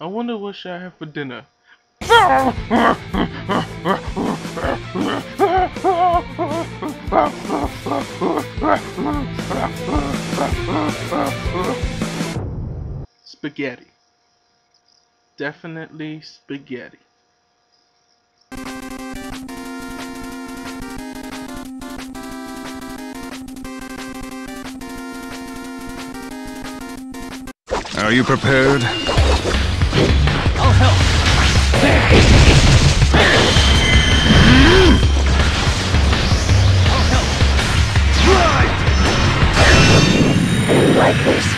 I wonder what should I have for dinner. Spaghetti. Definitely spaghetti. Are you prepared? I'll help. I'll help. Like this.